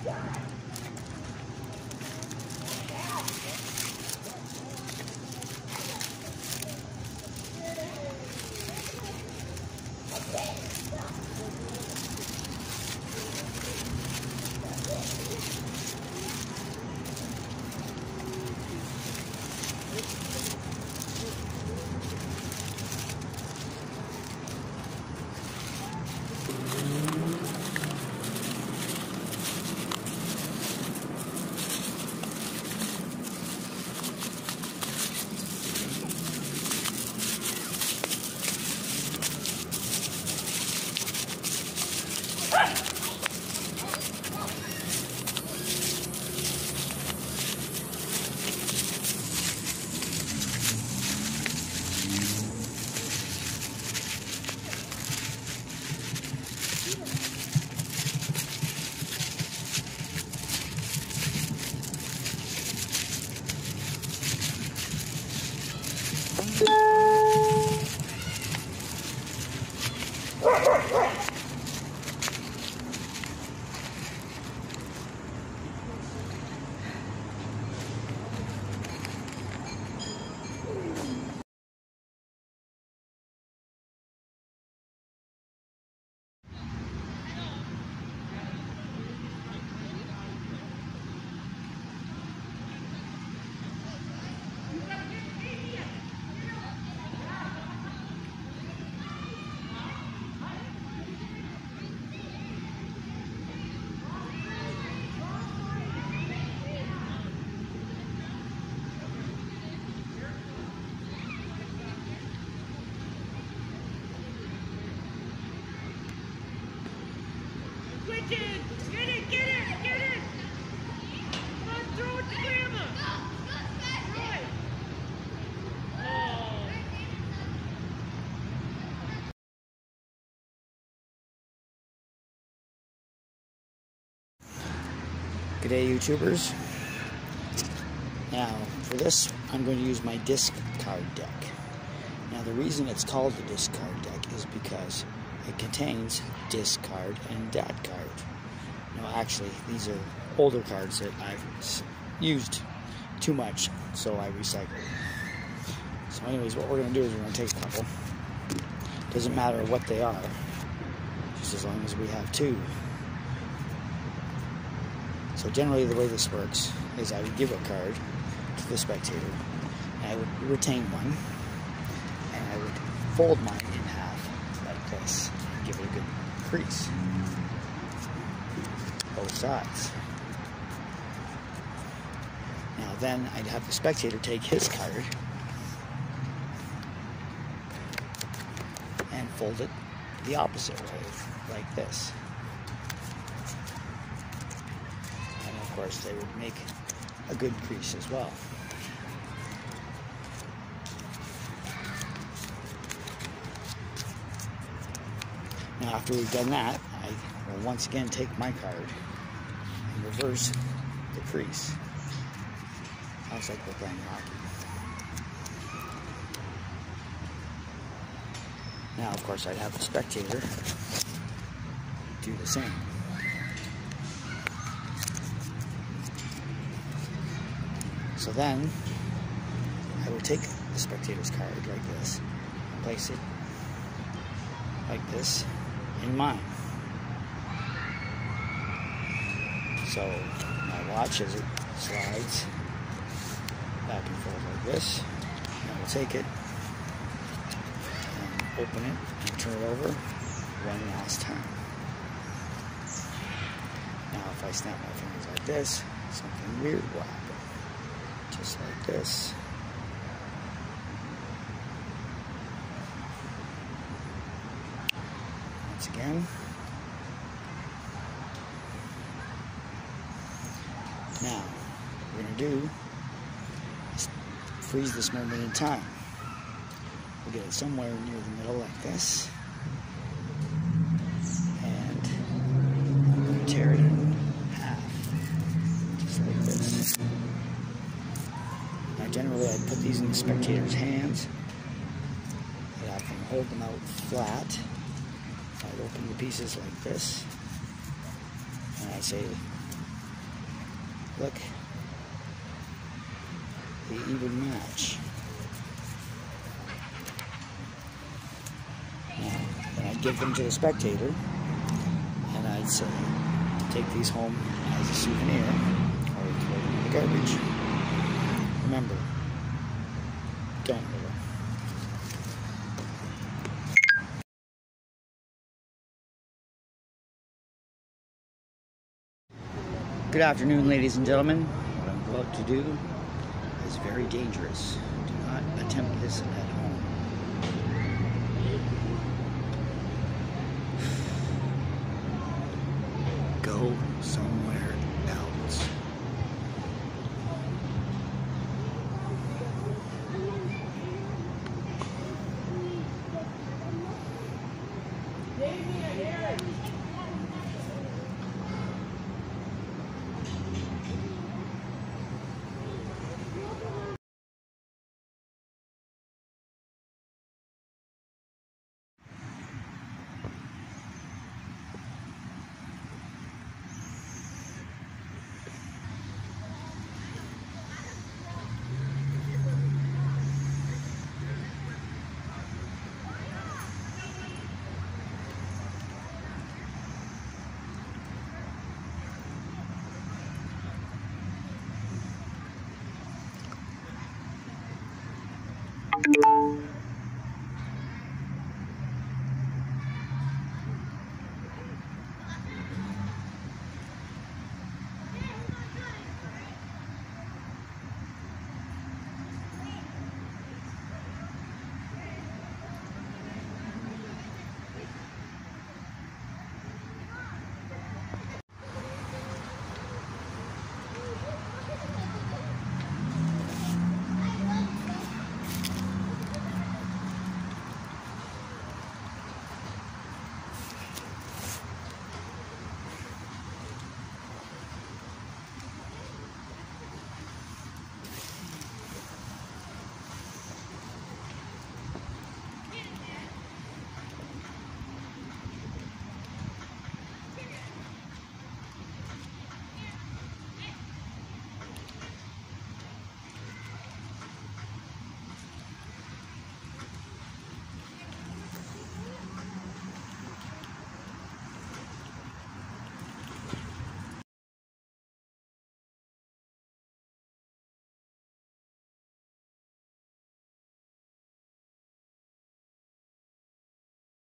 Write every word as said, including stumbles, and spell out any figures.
Get it, get it, get it! Come on, throw it to Grandma! Throw it! Oh. G'day YouTubers. Now for this I'm going to use my disc card deck. Now the reason it's called the disc card deck is because it contains disc card and dad card. No, actually these are older cards that I've used too much, so I recycle. So anyways, what we're going to do is we're going to take a couple. Doesn't matter what they are, just as long as we have two. So generally the way this works is I would give a card to the spectator, and I would retain one, and I would fold mine in half like this, and give it a good crease, both sides. Now then I'd have the spectator take his card and fold it the opposite way, like this. Of course, they would make a good crease as well. Now, after we've done that, I will once again take my card and reverse the crease. Sounds like we're playing hockey. Now, of course, I'd have the spectator do the same. So then, I would take the spectator's card like this, and place it like this in mine. So, I watch as it slides back and forth like this, and we'll take it, and open it, and turn it over one last time. Now, if I snap my fingers like this, something weird will happen. Just like this. Once again. Now, what we're going to do is freeze this moment in time. We'll get it somewhere near the middle like this. And I'm going to tear it in half. Just like this. Now generally I'd put these in the spectator's hands. I'd have them hold them out flat. I'd open the pieces like this. And I'd say, look. They even match. Now, then I'd give them to the spectator, and I'd say, take these home as a souvenir, or throw them in the garbage. Remember, don't litter. Good afternoon, ladies and gentlemen. What I'm about to do is very dangerous. Do not attempt this at